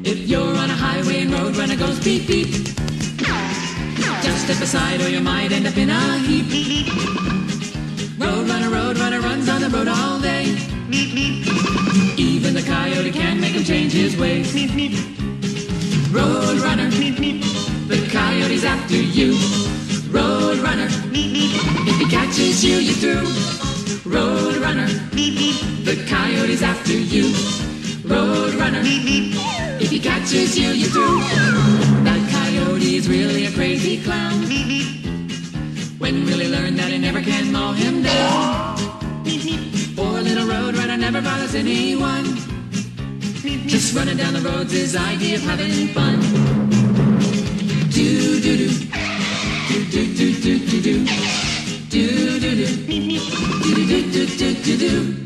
If you're on a highway and Roadrunner goes beep beep, just step aside or you might end up in a heap. Roadrunner runs on the road all day. Even the coyote can't make him change his ways. Roadrunner, the coyote's after you. Roadrunner, if he catches you, you're through. Roadrunner, the coyote's after you. Roadrunner, if he catches you, you're through. That coyote is really a crazy clown. When will he learn that he never can mow him down? Poor little Roadrunner never bothers anyone. Just running down the road's his idea of having fun. Do do do, do do do do do do, do do do, do do do do do do.